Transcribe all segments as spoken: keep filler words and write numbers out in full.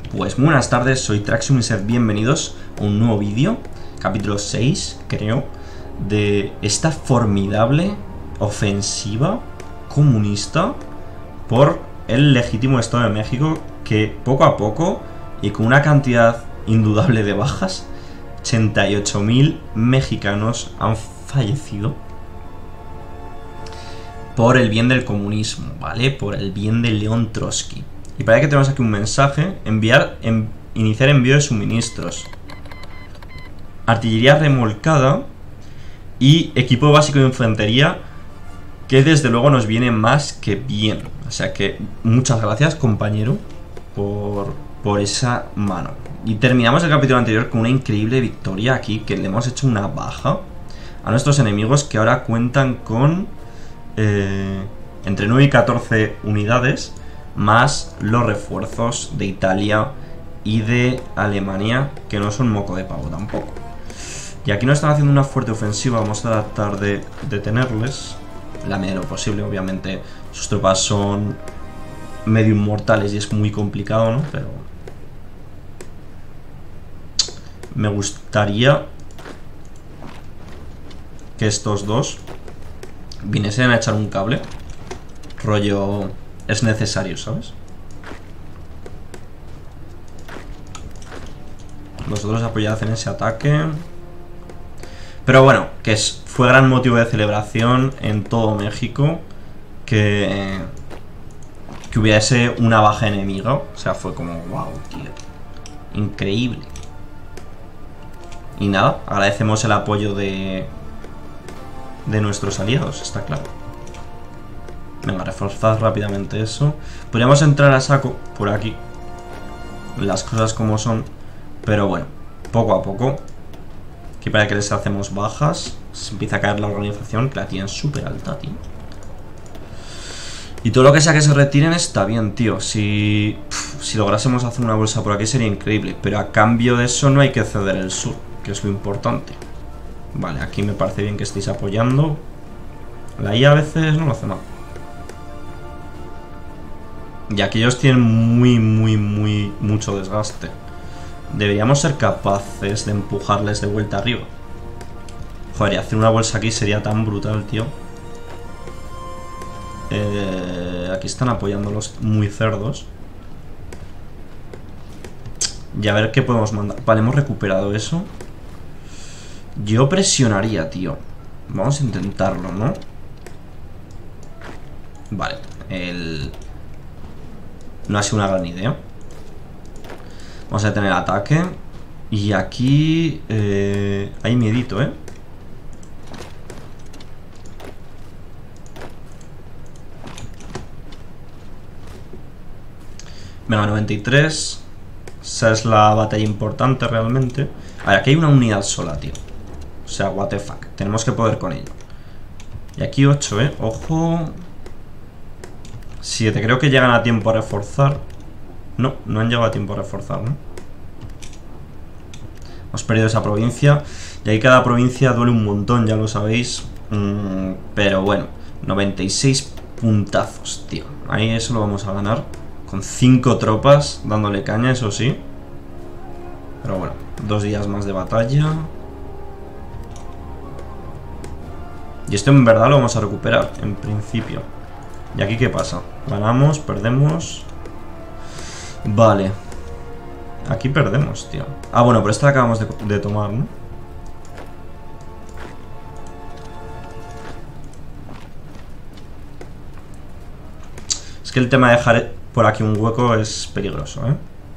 Pues muy buenas tardes, soy Traxium y sed bienvenidos a un nuevo vídeo, capítulo seis, creo, de esta formidable ofensiva comunista por el legítimo Estado de México, que poco a poco y con una cantidad indudable de bajas, ochenta y ocho mil mexicanos han fallecido por el bien del comunismo, ¿vale? Por el bien de León Trotsky. Y para que tenemos aquí un mensaje: enviar, en, iniciar envío de suministros, artillería remolcada y equipo básico de infantería, que desde luego nos viene más que bien. O sea que muchas gracias, compañero, por, por esa mano. Y terminamos el capítulo anterior con una increíble victoria aquí, que le hemos hecho una baja a nuestros enemigos, que ahora cuentan con eh, entre nueve y catorce unidades, más los refuerzos de Italia y de Alemania, que no son moco de pavo tampoco. Y aquí nos están haciendo una fuerte ofensiva. Vamos a tratar de detenerles la medida de lo posible. Obviamente sus tropas son medio inmortales y es muy complicado, ¿no? Pero me gustaría que estos dos viniesen a echar un cable. Rollo, es necesario, ¿sabes? Vosotros apoyad en ese ataque. Pero bueno, que es, fue gran motivo de celebración en todo México que, que hubiese una baja enemiga. O sea, fue como, wow, tío, increíble. Y nada, agradecemos el apoyo de, de nuestros aliados, está claro. Venga, reforzad rápidamente eso. Podríamos entrar a saco por aquí, las cosas como son, pero bueno, poco a poco. Aquí para que les hacemos bajas. Se empieza a caer la organización, que la tienen súper alta, tío. Y todo lo que sea que se retiren está bien, tío. Si, pff, si lográsemos hacer una bolsa por aquí sería increíble, pero a cambio de eso no hay que ceder el sur, que es lo importante. Vale, aquí me parece bien que estéis apoyando. La I A a veces no lo hace mal. Y aquí ellos tienen muy, muy, muy, mucho desgaste. Deberíamos ser capaces de empujarles de vuelta arriba. Joder, y hacer una bolsa aquí sería tan brutal, tío. Eh, aquí están apoyándolos muy cerdos. Y a ver qué podemos mandar. Vale, hemos recuperado eso. Yo presionaría, tío. Vamos a intentarlo, ¿no? Vale, el... no ha sido una gran idea. Vamos a tener ataque. Y aquí eh, hay miedito, ¿eh? Venga, noventa y tres. Esa es la batalla importante realmente. A ver, aquí hay una unidad sola, tío. O sea, what the fuck. Tenemos que poder con ello. Y aquí ocho, ¿eh? Ojo. siete. Creo que llegan a tiempo a reforzar. No, no han llegado a tiempo a reforzar, ¿no? Hemos perdido esa provincia. Y ahí cada provincia duele un montón, ya lo sabéis. Mm, pero bueno, noventa y seis puntazos, tío. Ahí eso lo vamos a ganar. Con cinco tropas dándole caña, eso sí. Pero bueno, dos días más de batalla. Y esto en verdad lo vamos a recuperar, en principio. ¿Y aquí qué pasa? Ganamos, perdemos. Vale. Aquí perdemos, tío. Ah, bueno, pero esta la acabamos de, de tomar, ¿no? Es que el tema de dejar por aquí un hueco es peligroso, ¿eh?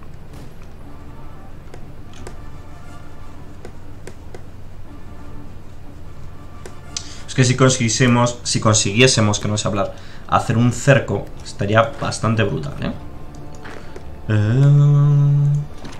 Es que si consiguiésemos, si consiguiésemos, que no sé hablar, hacer un cerco, estaría bastante brutal, ¿eh? Eh...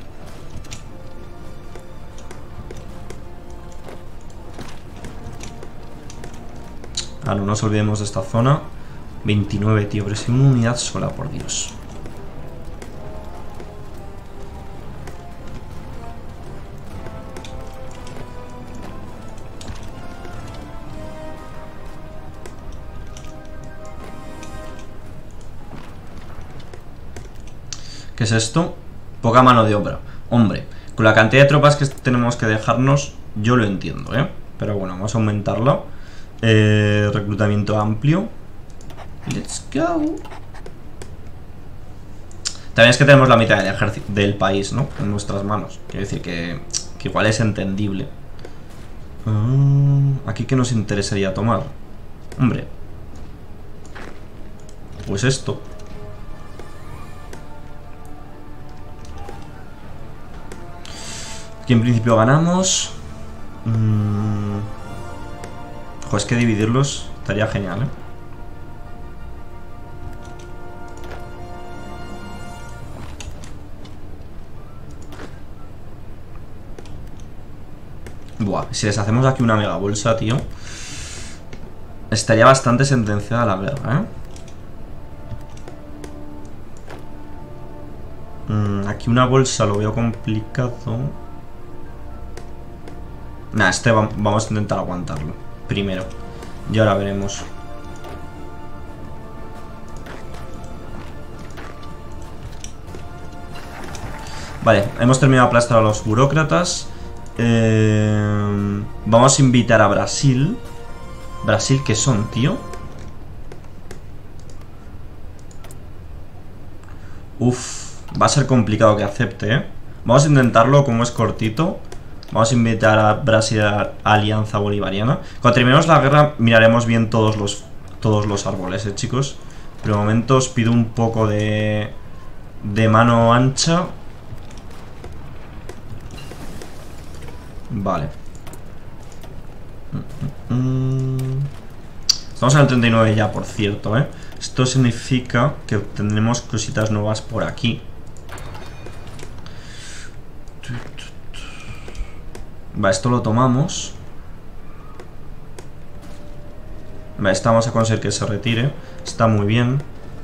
Ah, no nos olvidemos de esta zona. veintinueve, tío, pero es una unidad sola, por Dios. ¿Qué es esto? Poca mano de obra. Hombre, con la cantidad de tropas que tenemos que dejarnos, yo lo entiendo, ¿eh? Pero bueno, vamos a aumentarlo. Eh, reclutamiento amplio. Let's go. También es que tenemos la mitad del ejército del país, ¿no? En nuestras manos. Quiero decir que, que igual es entendible. Uh, ¿Aquí qué nos interesaría tomar? Hombre. Pues esto. Aquí en principio ganamos. Mm. Joder, es que dividirlos estaría genial, ¿eh? Buah, si les hacemos aquí una mega bolsa, tío, estaría bastante sentenciada la guerra, ¿eh? Mm, aquí una bolsa lo veo complicado. Nah, este va vamos a intentar aguantarlo primero. Y ahora veremos. Vale, hemos terminado de aplastar a los burócratas. Eh, vamos a invitar a Brasil. ¿Brasil qué son, tío? Uf, va a ser complicado que acepte, ¿eh? Vamos a intentarlo, como es cortito. Vamos a invitar a Brasil a Alianza Bolivariana. Cuando terminemos la guerra miraremos bien todos los, todos los árboles, ¿eh, chicos? Pero de momento os pido un poco de, de mano ancha. Vale. Estamos en el treinta y nueve ya, por cierto, ¿eh? Esto significa que tendremos cositas nuevas por aquí. Vale, esto lo tomamos. Vale, esta vamos a conseguir que se retire. Está muy bien.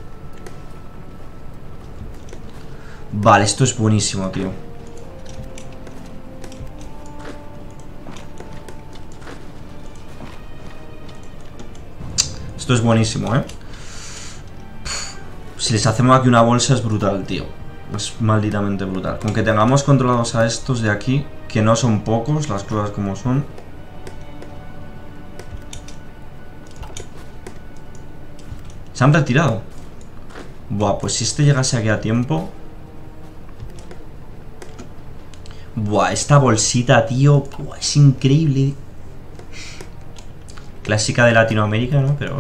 Vale, esto es buenísimo, tío. Esto es buenísimo, ¿eh? Si les hacemos aquí una bolsa es brutal, tío. Es malditamente brutal. Con que tengamos controlados a estos de aquí, que no son pocos, las cosas como son. Se han retirado. Buah, pues si este llegase aquí a tiempo. Buah, esta bolsita, tío. Buah, es increíble. Clásica de Latinoamérica, ¿no? Pero...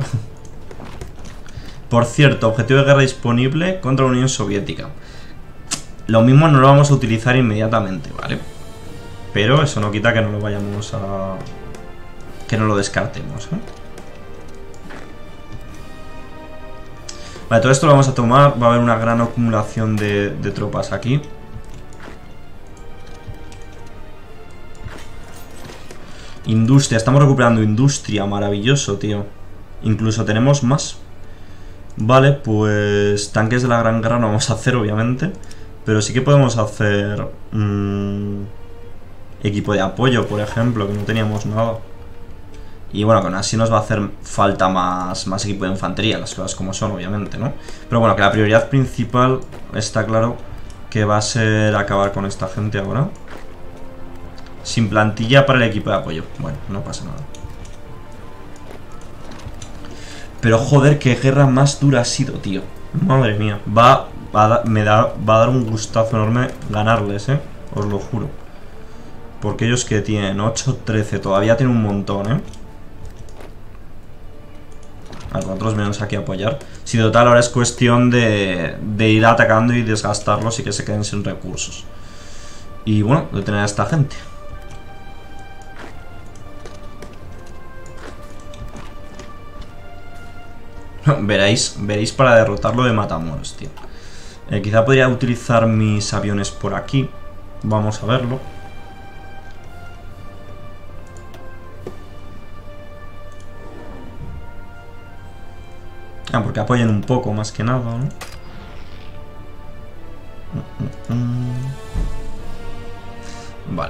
Por cierto, objetivo de guerra disponible contra la Unión Soviética. Lo mismo no lo vamos a utilizar inmediatamente, ¿vale? Pero eso no quita que no lo vayamos a... que no lo descartemos, ¿eh? Vale, todo esto lo vamos a tomar. Va a haber una gran acumulación de, de tropas aquí. Industria, estamos recuperando industria. Maravilloso, tío. Incluso tenemos más. Vale, pues tanques de la Gran Guerra no vamos a hacer, obviamente. Pero sí que podemos hacer mmm, equipo de apoyo, por ejemplo, que no teníamos nada. Y bueno, con así nos va a hacer falta más, más equipo de infantería, las cosas como son, obviamente, ¿no? Pero bueno, que la prioridad principal está claro que va a ser acabar con esta gente ahora. Sin plantilla para el equipo de apoyo. Bueno, no pasa nada. Pero joder, qué guerra más dura ha sido, tío. Madre mía. Va, va, a, me da, va a dar un gustazo enorme ganarles, eh. Os lo juro. Porque ellos que tienen ocho, trece. Todavía tienen un montón, eh. A ver, nosotros venimos aquí a apoyar. Si total ahora es cuestión de, de ir atacando y desgastarlos y que se queden sin recursos. Y bueno, de tener a esta gente. Veréis, veréis para derrotarlo de Matamoros, tío. Eh, quizá podría utilizar mis aviones por aquí. Vamos a verlo. Ah, porque apoyen un poco más que nada, ¿no? Vale.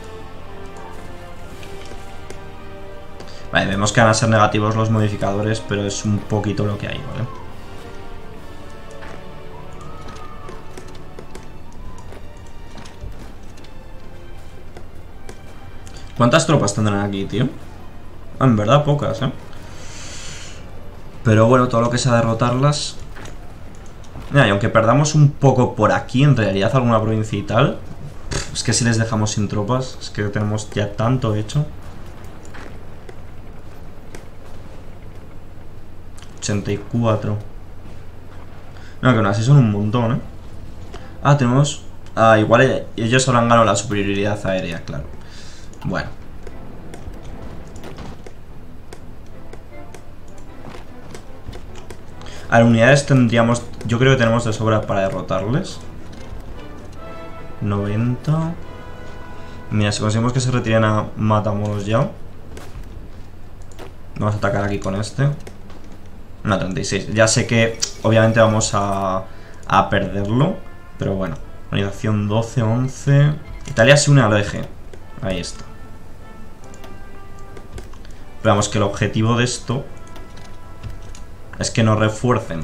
Vale, vemos que van a ser negativos los modificadores, pero es un poquito lo que hay, ¿vale? ¿Cuántas tropas tendrán aquí, tío? Ah, en verdad pocas, ¿eh? Pero bueno, todo lo que sea derrotarlas... Mira, y aunque perdamos un poco por aquí, en realidad alguna provincia y tal... Es que si les dejamos sin tropas, es que tenemos ya tanto hecho. ochenta y cuatro. No, que aún así son un montón, ¿eh? Ah, tenemos... Ah, igual ellos habrán ganado la superioridad aérea, claro. Bueno. A las unidades tendríamos... Yo creo que tenemos de sobra para derrotarles. noventa. Mira, si conseguimos que se retiren a Matamoros ya. Vamos a atacar aquí con este. No, treinta y seis. Ya sé que obviamente vamos a, a perderlo. Pero bueno. Organización doce, once. Italia se une al eje. Ahí está. Pero vamos, que el objetivo de esto es que nos refuercen.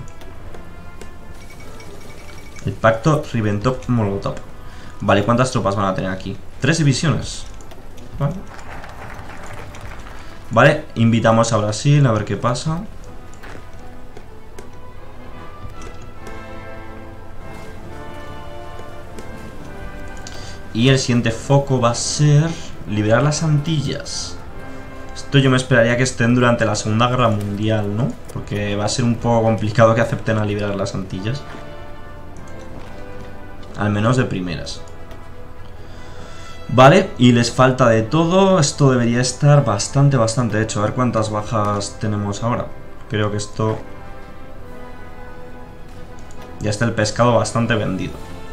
El pacto Ribbentrop-Molotov. Vale, ¿cuántas tropas van a tener aquí? Tres divisiones. Vale. Vale, invitamos a Brasil a ver qué pasa. Y el siguiente foco va a ser liberar las Antillas. Esto yo me esperaría que estén durante la Segunda Guerra Mundial, ¿no? Porque va a ser un poco complicado que acepten a liberar las Antillas. Al menos de primeras. Vale, y les falta de todo. Esto debería estar bastante, bastante hecho. A ver cuántas bajas tenemos ahora. Creo que esto... Ya está el pescado bastante vendido.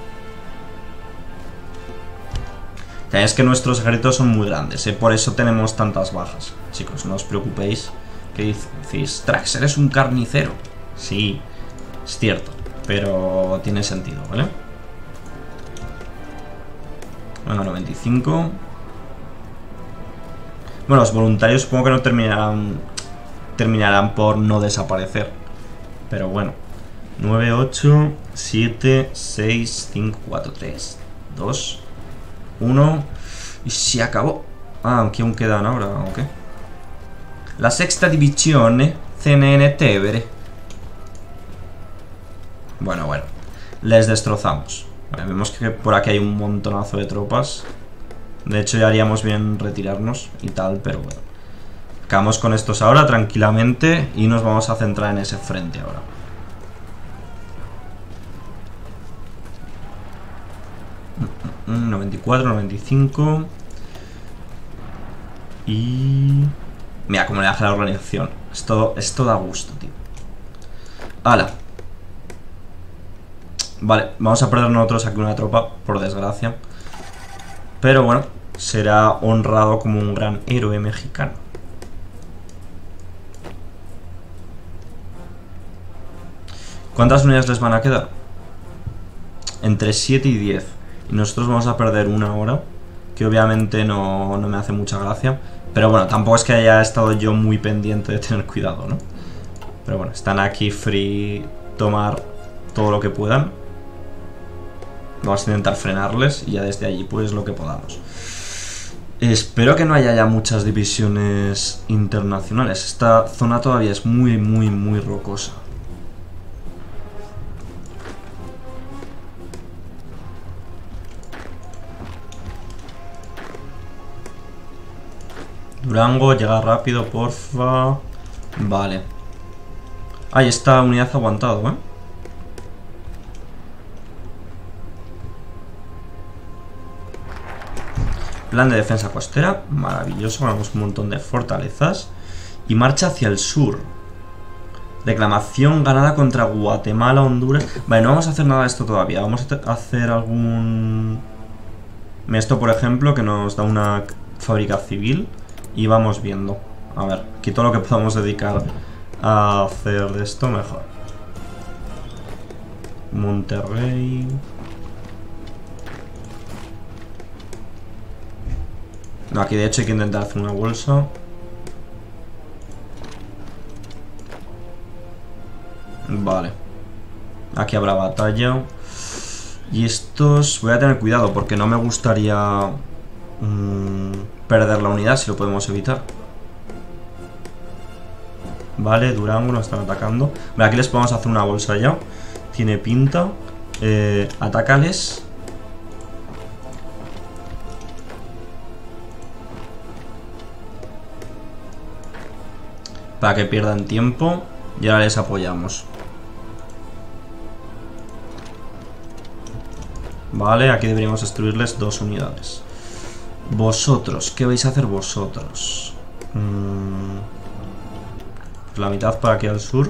Es que nuestros ejércitos son muy grandes, ¿eh? Por eso tenemos tantas bajas. Chicos, no os preocupéis. ¿Qué decís? Trax, eres un carnicero. Sí, es cierto, pero tiene sentido, ¿vale? Venga, noventa y cinco. Bueno, los voluntarios supongo que no terminarán Terminarán por no desaparecer. Pero bueno. Nueve, ocho, siete, seis, cinco, cuatro, tres, dos, uno. Y se acabó. Ah, aunque aún quedan ahora, ¿ok? La sexta división C N N Tevere. Bueno, bueno. Les destrozamos. Vale, vemos que por aquí hay un montonazo de tropas. De hecho ya haríamos bien retirarnos y tal, pero bueno. Acabamos con estos ahora tranquilamente y nos vamos a centrar en ese frente ahora. noventa y cuatro, noventa y cinco. Y... Mira cómo le baja la organización. Esto, esto da gusto, tío. ¡Hala! Vale, vamos a perder nosotros aquí una tropa, por desgracia. Pero bueno, será honrado como un gran héroe mexicano. ¿Cuántas unidades les van a quedar? Entre siete y diez. Y nosotros vamos a perder una hora, que obviamente no, no me hace mucha gracia. Pero bueno, tampoco es que haya estado yo muy pendiente de tener cuidado, ¿no? Pero bueno, están aquí free, tomar todo lo que puedan. Vamos a intentar frenarles y ya desde allí pues lo que podamos. Espero que no haya ya muchas divisiones internacionales. Esta zona todavía es muy, muy, muy rocosa. Durango, llega rápido, porfa. Vale. Ahí esta unidad ha aguantado, ¿eh? Plan de defensa costera, maravilloso, ganamos un montón de fortalezas. Y marcha hacia el sur. Reclamación ganada contra Guatemala, Honduras. Vale, no vamos a hacer nada de esto todavía. Vamos a hacer algún... Esto, por ejemplo, que nos da una fábrica civil. Y vamos viendo. A ver, aquí todo lo que podamos dedicar a hacer de esto, mejor. Monterrey... No, aquí de hecho hay que intentar hacer una bolsa. Vale. Aquí habrá batalla. Y estos... Voy a tener cuidado porque no me gustaría mmm, perder la unidad si lo podemos evitar. Vale, Durango nos están atacando. Vale, aquí les podemos hacer una bolsa ya. Tiene pinta. Eh, atácales. Para que pierdan tiempo. Y ahora les apoyamos. Vale, aquí deberíamos destruirles dos unidades. Vosotros, ¿qué vais a hacer vosotros? Mm, la mitad para aquí al sur.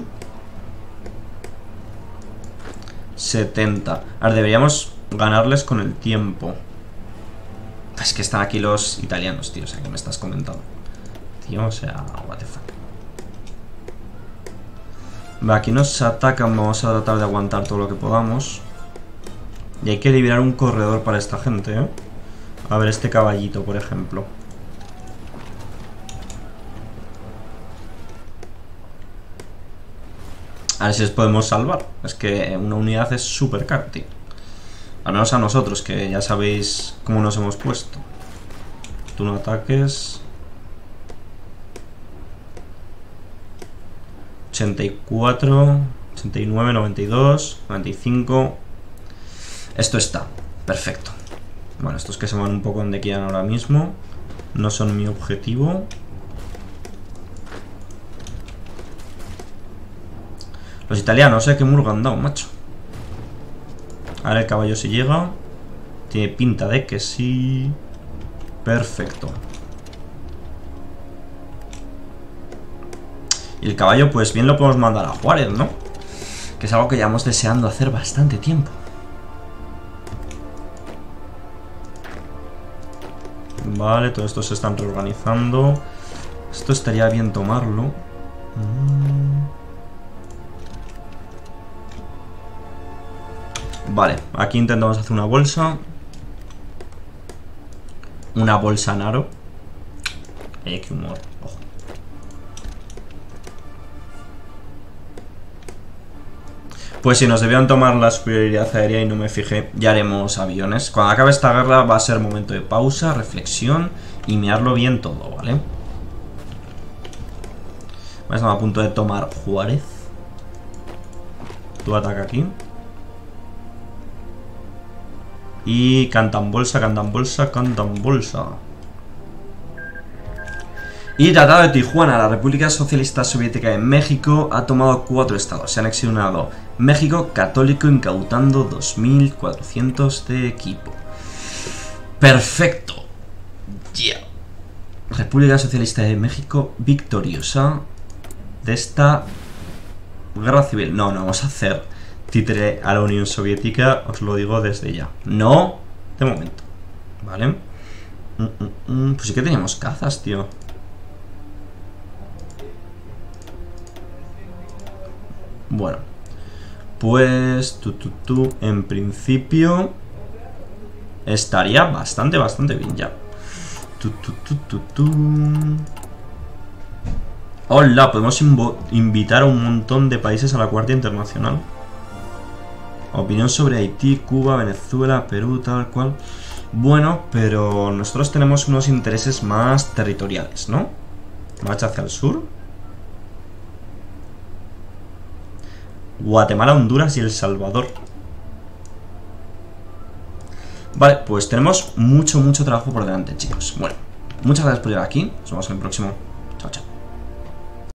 setenta. Ahora deberíamos ganarles con el tiempo. Es que están aquí los italianos, tío. O sea, ¿qué me estás comentando? Tío, o sea, what the fuck. Vale, aquí nos atacan. Vamos a tratar de aguantar todo lo que podamos. Y hay que liberar un corredor para esta gente, ¿eh? A ver, este caballito, por ejemplo. A ver si les podemos salvar. Es que una unidad es súper cara, tío. Al menos a nosotros, que ya sabéis cómo nos hemos puesto. Tú no ataques. ochenta y cuatro, ochenta y nueve, noventa y dos, noventa y cinco. Esto está. Perfecto. Bueno, estos que se van un poco donde quieran ahora mismo. No son mi objetivo. Los italianos, eh, que murga han dado, macho. Ahora el caballo si llega. Tiene pinta de que sí. Perfecto. Y el caballo, pues bien lo podemos mandar a Juárez, ¿no? Que es algo que llevamos deseando hacer bastante tiempo. Vale, todos estos se están reorganizando. Esto estaría bien tomarlo. Vale, aquí intentamos hacer una bolsa. Una bolsa Naro. Eh, qué humor. Ojo. Pues si nos debían tomar la superioridad aérea y no me fijé, ya haremos aviones. Cuando acabe esta guerra va a ser momento de pausa, reflexión y mirarlo bien todo, ¿vale? Estamos a punto de tomar Juárez. Tú ataca aquí. Y cantan bolsa, cantan bolsa, cantan bolsa. Y Tratado de Tijuana. La República Socialista Soviética de México ha tomado cuatro estados. Se han anexionado México católico, incautando dos mil cuatrocientos de equipo. Perfecto. Yeah. República Socialista de México victoriosa de esta guerra civil. No, no vamos a hacer títere a la Unión Soviética, os lo digo desde ya. No, de momento. Vale. Mm, mm, mm. Pues sí que teníamos cazas, tío. Bueno, pues tú, tú, tú, en principio estaría bastante, bastante bien ya. Tú, tú, tú, tú, tú. Hola, podemos invitar a un montón de países a la Guardia Internacional. Opinión sobre Haití, Cuba, Venezuela, Perú, tal cual. Bueno, pero nosotros tenemos unos intereses más territoriales, ¿no? Marcha hacia el sur. Guatemala, Honduras y El Salvador. Vale, pues tenemos mucho, mucho trabajo por delante, chicos. Bueno, muchas gracias por llegar aquí. Nos vemos en el próximo. Chao, chao.